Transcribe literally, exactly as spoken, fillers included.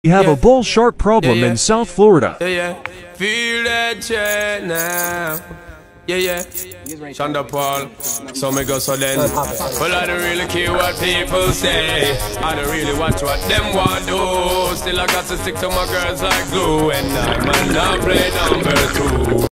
We have Yeah. a bull shark problem Yeah, yeah. in South Florida. Yeah, yeah. Feel that chat now. Yeah, yeah. Shonda Paul. So me go so then. Well, I don't really care what people say. I don't really watch what them want do. Still I got to stick to my girls like glue. And I'm a now play number two.